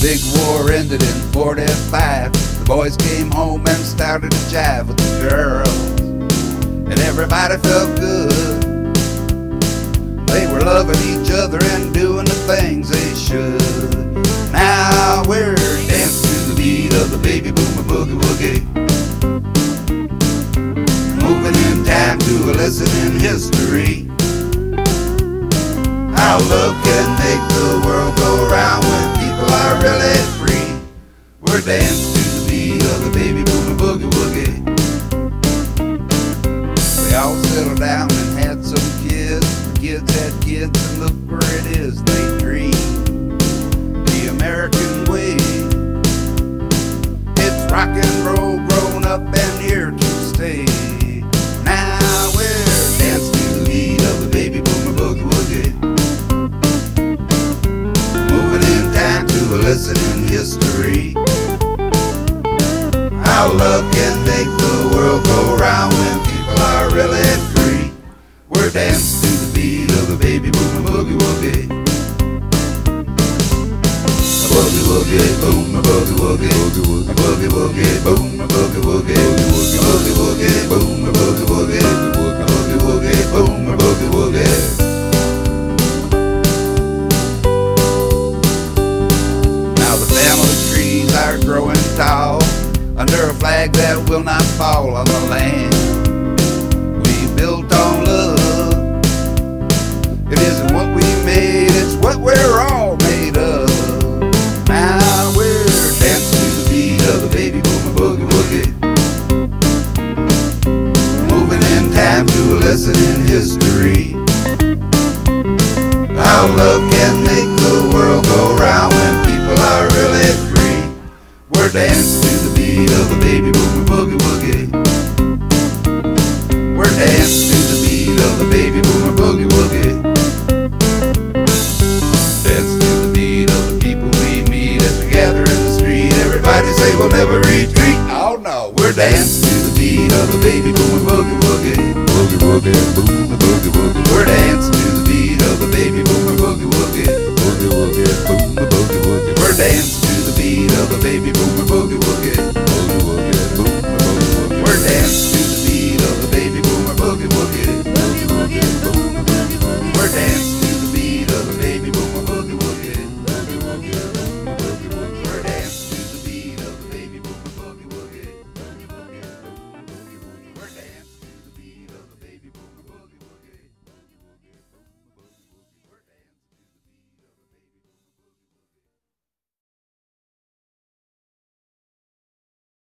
Big war ended in 45. The boys came home and started to jive with the girls, and everybody felt good. They were loving each other and doing the things they should. Now we're dancing to the beat of the baby boomer boogie woogie, moving in time to a lesson in history. How love can make the world go round when people are really free. We're dancing to the beat of the baby boomer boogie woogie. We all settled down and had some kids. The kids had kids, and look where it is. They dream the American way. It's rock and roll, grown up and here to stay. Now we're dancing to the beat of the baby boomer boogie woogie, moving in time to a lesson in history. How love can make the world go round when people are really free. We're dancing to the beat of the baby boomer boogie woogie. A boogie woogie boom, a boogie woogie, a boogie woogie boom, a boogie woogie, a boogie woogie boom, a boogie woogie, a boogie woogie boom, a boogie woogie. Now the family trees are growing tall under a flag that will not fall on the land we built on love. It isn't what we made, it's what we're all made of. Now we're dancing to the beat of the baby boomer boogie woogie, moving in time to a lesson in history. How love can make the world go round when people are really free. We're dancing to the beat of the baby boomer boogie woogie. We're dancing to the beat of the baby boomer boogie woogie. Dancing to the beat of the people we meet as we gather in the street. Everybody say we'll never retreat. Oh no, we're dancing to the beat of the baby boomer boogie woogie. Boogie woogie boom, the boogie woogie. We're dancing to the beat of the baby boomer boogie woogie. Boogie woogie boom, the boogie woogie. We're dancing to the beat of the baby boomer boogie woogie.